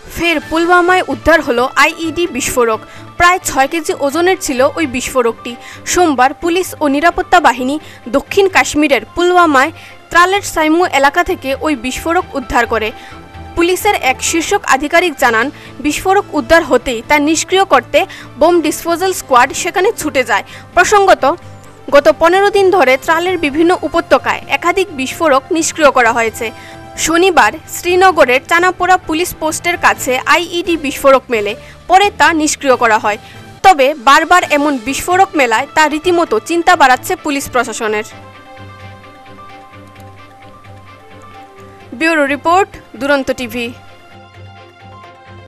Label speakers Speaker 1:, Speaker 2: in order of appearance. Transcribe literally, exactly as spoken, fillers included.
Speaker 1: ফের পুলওয়ামায় উদ্ধার হলো আইইডি বিস্ফোরক। প্রায় ছয় কেজি ওজনের ছিল ওই বিস্ফোরকটি। সোমবার পুলিশ ও নিরাপত্তা বাহিনী দক্ষিণ কাশ্মীরের পুলওয়ামায় ত্রালের সাইমু এলাকা থেকে ওই বিস্ফোরক উদ্ধার করে। পুলিশের এক শীর্ষ আধিকারিক জানান, বিস্ফোরক উদ্ধার হতেই তা নিষ্ক্রিয় করতে বোম ডিসপোজাল স্কোয়াড সেখানে ছুটে যায়। প্রসঙ্গত, গত পনেরো দিন ধরে ত্রালের বিভিন্ন উপত্যকায় একাধিক বিস্ফোরক নিষ্ক্রিয় করা হয়েছে। শনিবার শ্রীনগরের চানাপোরা পুলিশ পোস্টের কাছে আইইডি বিস্ফোরক মেলে, পরে তা নিষ্ক্রিয় করা হয়। তবে বারবার এমন বিস্ফোরক মেলায় তা রীতিমতো চিন্তা বাড়াচ্ছে পুলিশ প্রশাসনের। Bureau report, Duronto TV.